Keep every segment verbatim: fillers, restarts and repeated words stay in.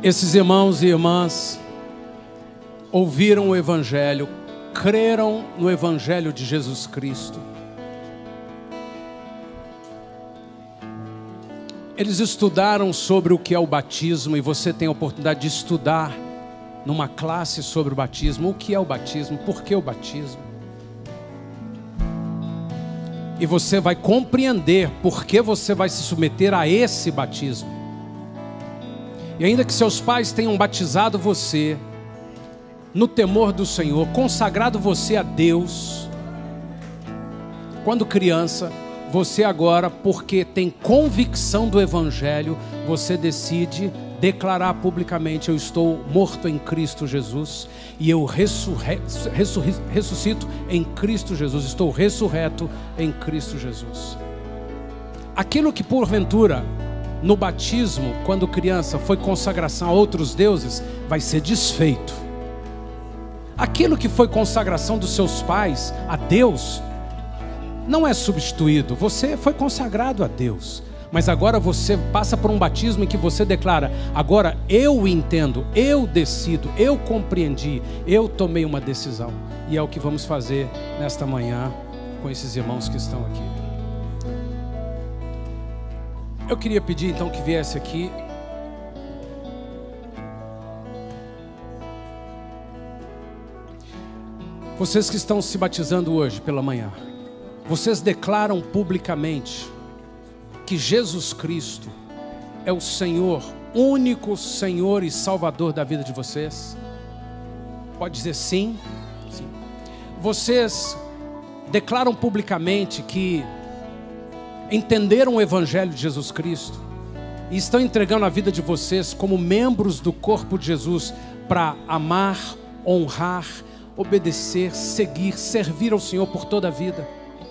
Esses irmãos e irmãs ouviram o Evangelho, creram no Evangelho de Jesus Cristo. Eles estudaram sobre o que é o batismo, e você tem a oportunidade de estudar numa classe sobre o batismo. O que é o batismo? Por que o batismo? E você vai compreender por que você vai se submeter a esse batismo. E ainda que seus pais tenham batizado você no temor do Senhor, consagrado você a Deus, quando criança, você agora, porque tem convicção do Evangelho, você decide declarar publicamente: eu estou morto em Cristo Jesus e eu ressurre, ressurre, ressuscito em Cristo Jesus, estou ressurreto em Cristo Jesus. Aquilo que porventura no batismo, quando criança, foi consagração a outros deuses, vai ser desfeito. Aquilo que foi consagração dos seus pais a Deus não é substituído. Você foi consagrado a Deus, mas agora você passa por um batismo em que você declara: agora eu entendo, eu decido, eu compreendi, eu tomei uma decisão. E é o que vamos fazer nesta manhã com esses irmãos que estão aqui. Eu queria pedir então que viesse aqui vocês que estão se batizando hoje pela manhã. Vocês declaram publicamente que Jesus Cristo é o Senhor, único Senhor e Salvador da vida de vocês? Pode dizer sim? Sim. Vocês declaram publicamente que entenderam o Evangelho de Jesus Cristo e estão entregando a vida de vocês como membros do corpo de Jesus para amar, honrar, obedecer, seguir, servir ao Senhor por toda a vida?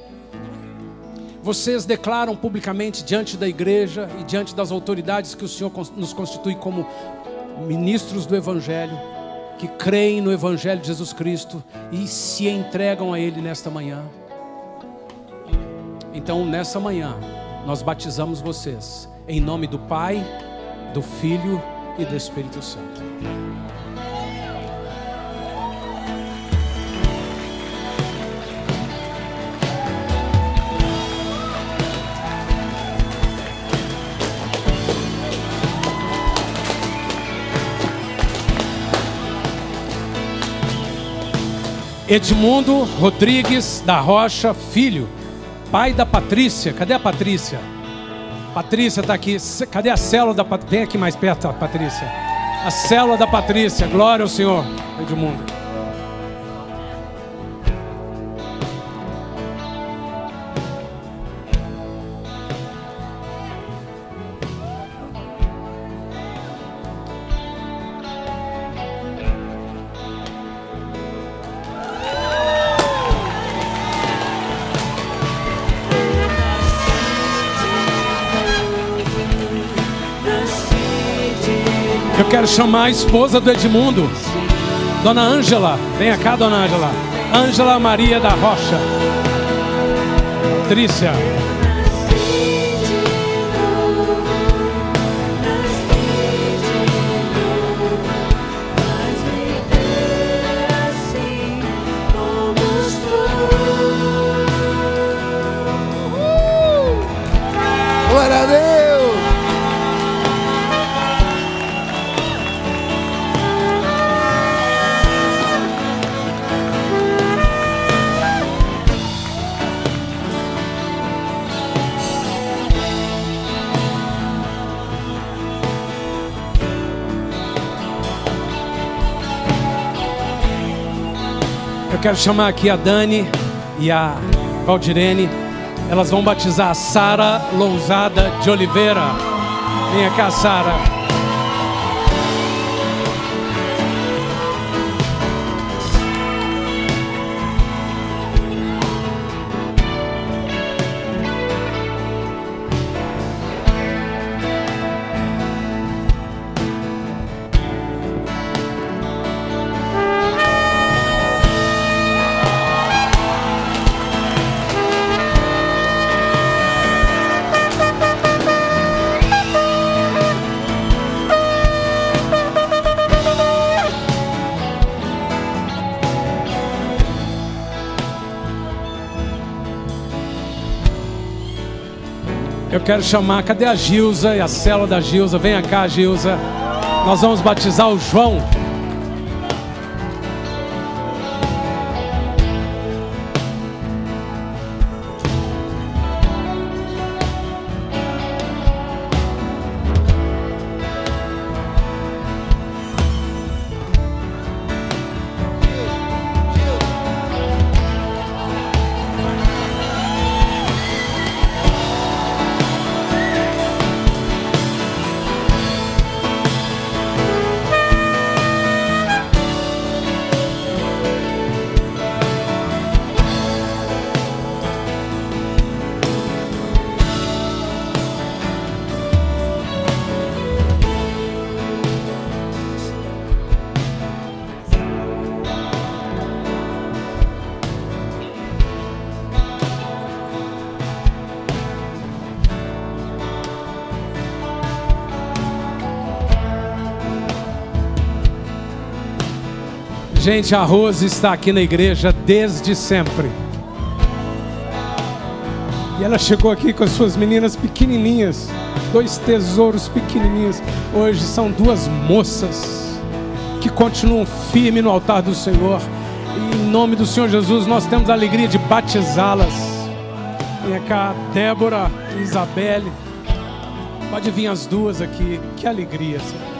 Vocês declaram publicamente diante da igreja e diante das autoridades que o Senhor nos constitui como ministros do Evangelho, que creem no Evangelho de Jesus Cristo e se entregam a Ele nesta manhã? Então, nessa manhã, nós batizamos vocês em nome do Pai, do Filho e do Espírito Santo. Edmundo Rodrigues da Rocha Filho, pai da Patrícia. Cadê a Patrícia? Patrícia está aqui. Cadê a célula da Patrícia? Vem aqui mais perto, Patrícia. A célula da Patrícia. Glória ao Senhor. Edmundo. Eu quero chamar a esposa do Edmundo, Dona Ângela. Venha cá, Dona Ângela. Ângela Maria da Rocha. Patrícia. Glória a Deus. Eu quero chamar aqui a Dani e a Valdirene. Elas vão batizar a Sara Lousada de Oliveira. Venha cá, Sara. Eu quero chamar, cadê a Gilza e a célula da Gilza? Venha cá, Gilza. Nós vamos batizar o João. Gente, a Rose está aqui na igreja desde sempre. E ela chegou aqui com as suas meninas pequenininhas, dois tesouros pequenininhos. Hoje são duas moças que continuam firmes no altar do Senhor. E em nome do Senhor Jesus, nós temos a alegria de batizá-las. Vem cá, Débora e Isabelle. Pode vir as duas aqui. Que alegria, Senhor.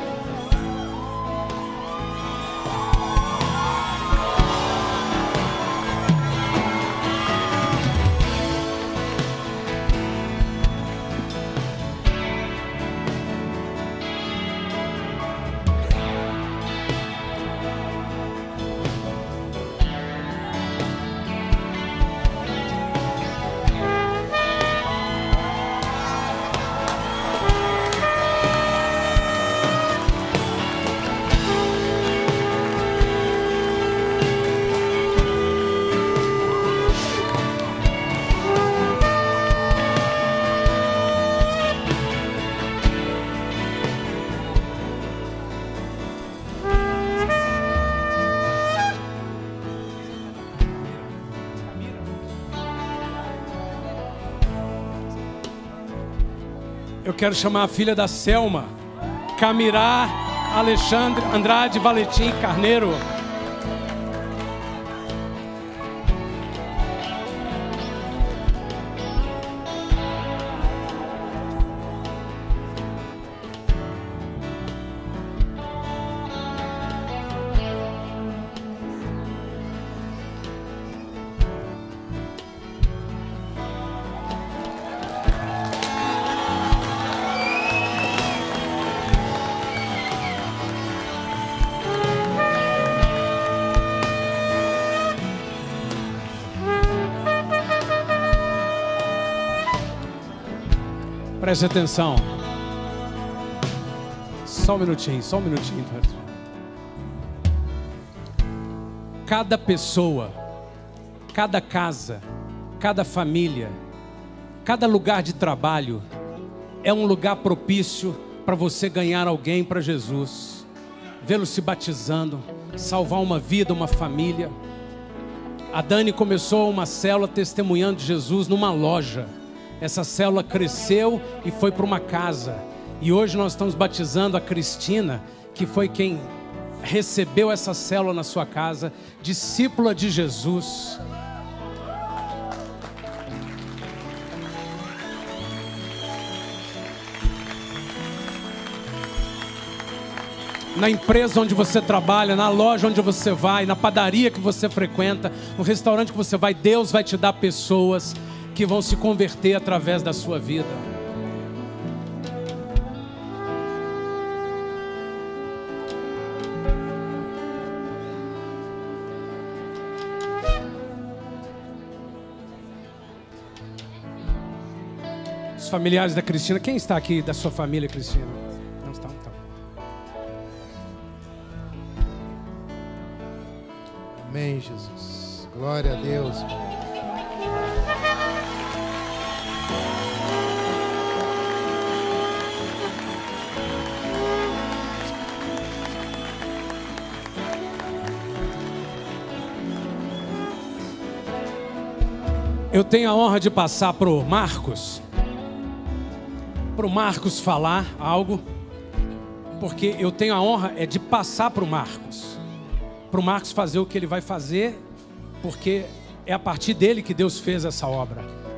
Eu quero chamar a filha da Selma, Camirá Alexandre Andrade Valentim Carneiro. Preste atenção. Só um minutinho, só um minutinho. Cada pessoa, cada casa, cada família, cada lugar de trabalho é um lugar propício para você ganhar alguém para Jesus, vê-lo se batizando, salvar uma vida, uma família. A Dani começou uma célula testemunhando Jesus numa loja. Essa célula cresceu e foi para uma casa. E hoje nós estamos batizando a Cristina, que foi quem recebeu essa célula na sua casa, discípula de Jesus. Na empresa onde você trabalha, na loja onde você vai, na padaria que você frequenta, no restaurante que você vai, Deus vai te dar pessoas que vão se converter através da sua vida. Os familiares da Cristina, quem está aqui da sua família, Cristina? Não está, então. Amém, Jesus. Glória a Deus. Eu tenho a honra de passar para o Marcos. para o Marcos falar algo, porque eu tenho a honra é de passar para o Marcos, para o Marcos fazer o que ele vai fazer, porque é a partir dele que Deus fez essa obra.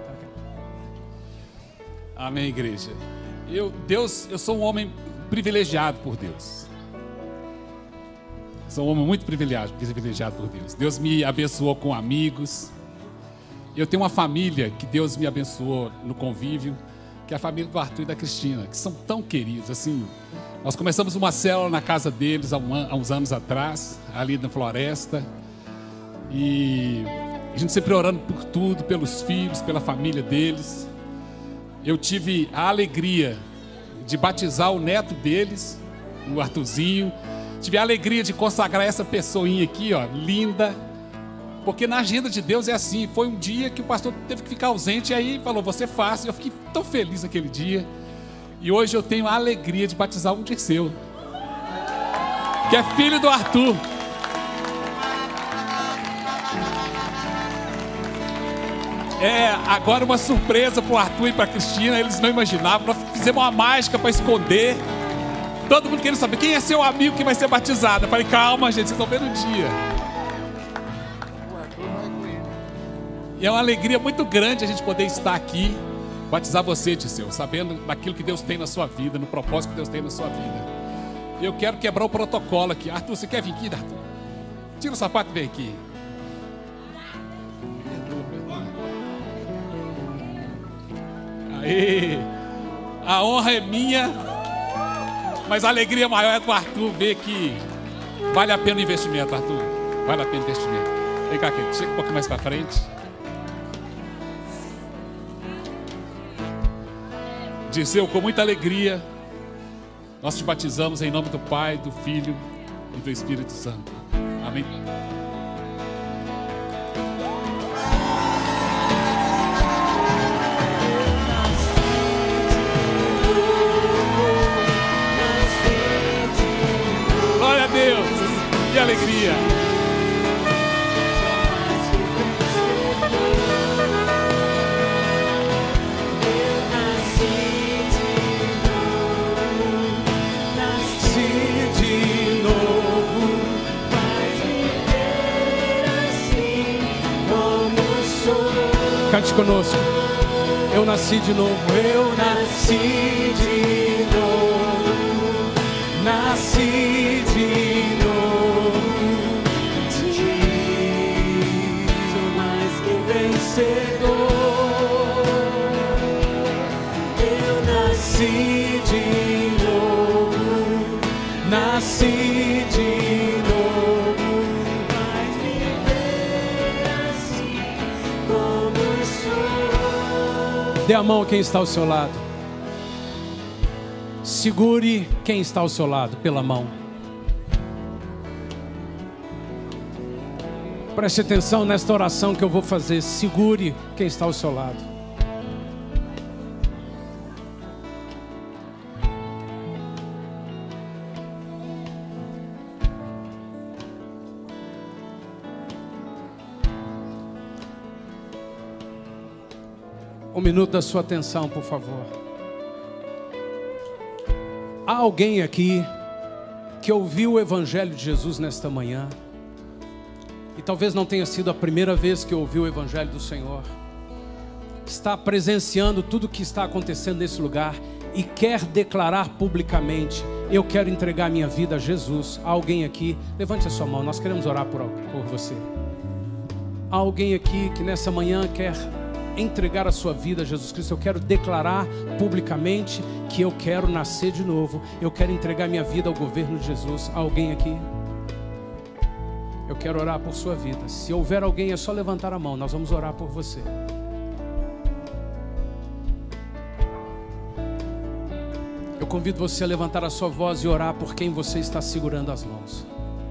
Amém, igreja. Eu, Deus, eu sou um homem privilegiado por Deus. Sou um homem muito privilegiado, privilegiado por Deus. Deus me abençoou com amigos. Eu tenho uma família que Deus me abençoou no convívio, que é a família do Arthur e da Cristina, que são tão queridos. Assim, nós começamos uma célula na casa deles há, um, há uns anos atrás, ali na Floresta. E a gente sempre orando por tudo, pelos filhos, pela família deles. Eu tive a alegria de batizar o neto deles, o Arthurzinho. Tive a alegria de consagrar essa pessoinha aqui, ó, linda. Porque na agenda de Deus é assim. Foi um dia que o pastor teve que ficar ausente, e aí falou, você faz. Eu fiquei tão feliz aquele dia. E hoje eu tenho a alegria de batizar o Dirceu, que é filho do Arthur. É agora uma surpresa para o Arthur e para a Cristina. Eles não imaginavam. Nós fizemos uma mágica para esconder. Todo mundo querendo saber quem é seu amigo que vai ser batizado. Eu falei, calma, gente, vocês vão ver no dia. E é uma alegria muito grande a gente poder estar aqui, batizar você, Dirceu, sabendo daquilo que Deus tem na sua vida, no propósito que Deus tem na sua vida. Eu quero quebrar o protocolo aqui. Arthur, você quer vir aqui, Arthur? Tira o sapato e vem aqui. Aê! A honra é minha, mas a alegria maior é do Arthur ver que vale a pena o investimento, Arthur. Vale a pena o investimento. Vem cá, querido. Chega um pouquinho mais para frente. Dirceu, com muita alegria, nós te batizamos em nome do Pai, do Filho e do Espírito Santo. Amém. Glória a Deus, que alegria. Cante conosco. Eu nasci de novo. Eu nasci de novo. Nasci de novo. Sou mais que vencedor. Eu nasci de novo. Nasci de novo. Dê a mão a quem está ao seu lado. Segure quem está ao seu lado pela mão. Preste atenção nesta oração que eu vou fazer. Segure quem está ao seu lado. Um minuto da sua atenção, por favor. Há alguém aqui que ouviu o Evangelho de Jesus nesta manhã, e talvez não tenha sido a primeira vez que ouviu o Evangelho do Senhor, está presenciando tudo o que está acontecendo nesse lugar e quer declarar publicamente: eu quero entregar minha vida a Jesus. Há alguém aqui? Levante a sua mão, nós queremos orar por, por você. Há alguém aqui que nessa manhã quer entregar a sua vida a Jesus Cristo? Eu quero declarar publicamente que eu quero nascer de novo. Eu quero entregar minha vida ao governo de Jesus. Há alguém aqui? Eu quero orar por sua vida. Se houver alguém, é só levantar a mão. Nós vamos orar por você. Eu convido você a levantar a sua voz e orar por quem você está segurando as mãos.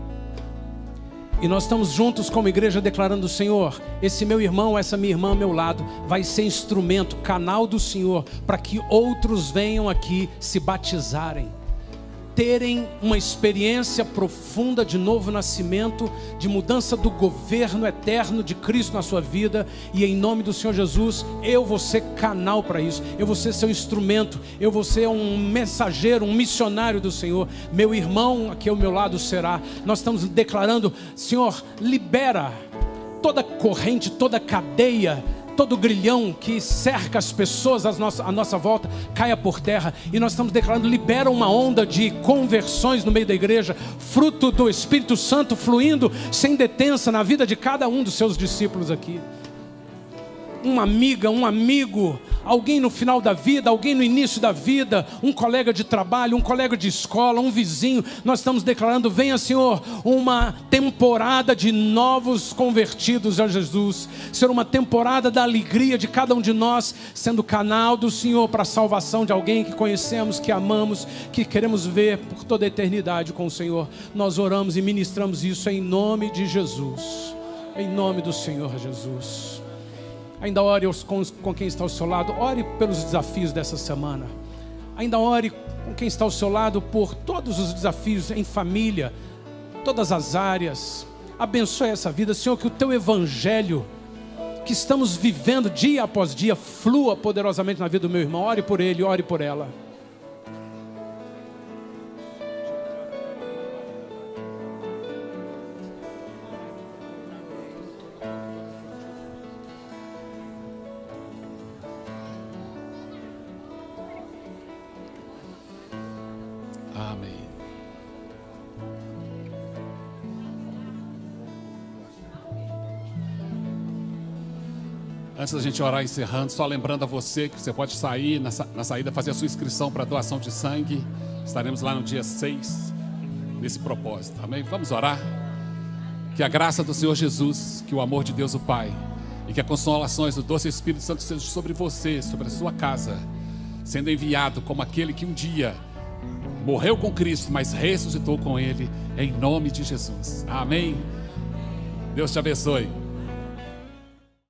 E nós estamos juntos como igreja declarando: Senhor, esse meu irmão, essa minha irmã ao meu lado vai ser instrumento, canal do Senhor, para que outros venham aqui se batizarem. terem uma experiência profunda de novo nascimento, de mudança do governo eterno de Cristo na sua vida. E em nome do Senhor Jesus, eu vou ser canal para isso, eu vou ser seu instrumento, eu vou ser um mensageiro, um missionário do Senhor. Meu irmão aqui ao meu lado será. Nós estamos declarando: Senhor, libera toda corrente, toda cadeia, todo grilhão que cerca as pessoas à nossa, à nossa volta, caia por terra. E nós estamos declarando: libera uma onda de conversões no meio da igreja, fruto do Espírito Santo fluindo sem detença na vida de cada um dos seus discípulos aqui. Uma amiga, um amigo, alguém no final da vida, alguém no início da vida, um colega de trabalho, um colega de escola, um vizinho. Nós estamos declarando: venha, Senhor, uma temporada de novos convertidos a Jesus, ser uma temporada da alegria de cada um de nós, sendo canal do Senhor para a salvação de alguém que conhecemos, que amamos, que queremos ver por toda a eternidade com o Senhor. Nós oramos e ministramos isso em nome de Jesus, em nome do Senhor Jesus. Ainda ore com, com quem está ao seu lado. Ore pelos desafios dessa semana. Ainda ore com quem está ao seu lado por todos os desafios em família, todas as áreas. Abençoe essa vida, Senhor, que o teu evangelho que estamos vivendo dia após dia flua poderosamente na vida do meu irmão. Ore por ele, ore por ela. Amém. Antes da gente orar encerrando, só lembrando a você que você pode sair na, sa- na saída, fazer a sua inscrição para a doação de sangue. Estaremos lá no dia seis, nesse propósito. Amém? Vamos orar. Que a graça do Senhor Jesus, que o amor de Deus o Pai e que a consolações do doce Espírito Santo seja sobre você, sobre a sua casa, sendo enviado como aquele que um dia morreu com Cristo, mas ressuscitou com Ele, em nome de Jesus. Amém. Deus te abençoe.